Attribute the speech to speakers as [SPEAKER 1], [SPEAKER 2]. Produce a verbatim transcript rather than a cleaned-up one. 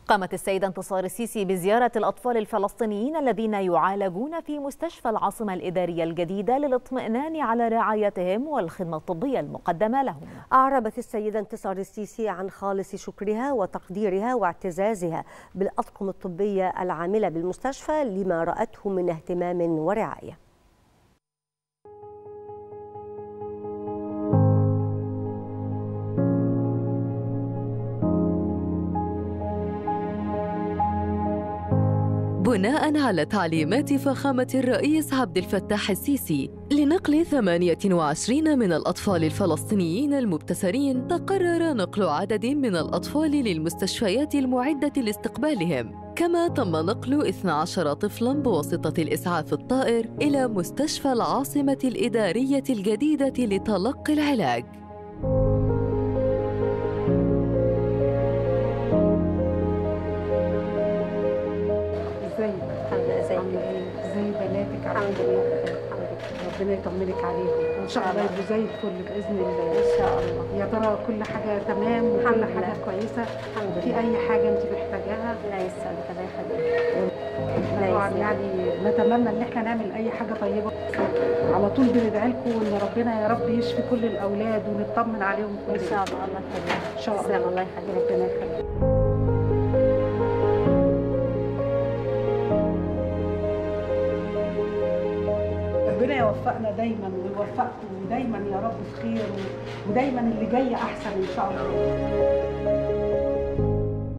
[SPEAKER 1] قامت السيدة انتصار السيسي بزيارة الأطفال الفلسطينيين الذين يعالجون في مستشفى العاصمة الإدارية الجديدة للاطمئنان على رعايتهم والخدمة الطبية المقدمة لهم.
[SPEAKER 2] أعربت السيدة انتصار السيسي عن خالص شكرها وتقديرها واعتزازها بالأطقم الطبية العاملة بالمستشفى لما رأته من اهتمام ورعاية.
[SPEAKER 3] بناء على تعليمات فخامة الرئيس عبد الفتاح السيسي لنقل ثمانية وعشرين من الأطفال الفلسطينيين المبتسرين، تقرر نقل عدد من الأطفال للمستشفيات المعدة لاستقبالهم، كما تم نقل اثني عشر طفلاً بواسطة الإسعاف الطائر إلى مستشفى العاصمة الإدارية الجديدة لتلقي العلاج.
[SPEAKER 4] ازاي بناتك؟ الحمد لله. ربنا يطمنك عليهم وان شاء الله يبقوا زي الفل باذن الله.
[SPEAKER 5] ان شاء الله.
[SPEAKER 4] يا ترى كل حاجه تمام وكل حاجه كويسه؟
[SPEAKER 5] الحمد لله.
[SPEAKER 4] في اي حاجه انت محتاجاها؟
[SPEAKER 5] لا يسعدك، الله يخليك.
[SPEAKER 4] طبعا يعني نتمنى ان احنا نعمل اي حاجه طيبه. على طول بندعي لكم ان ربنا يا رب يشفي كل الاولاد ونطمن عليهم كلهم.
[SPEAKER 5] ان شاء الله. الله يخليك.
[SPEAKER 4] ان شاء الله.
[SPEAKER 5] الله يخليك.
[SPEAKER 4] ربنا يخليك. ربنا يوفقنا دايما ويوفقكم دايما يا رب في خير، ودايما اللي جاي احسن ان شاء الله.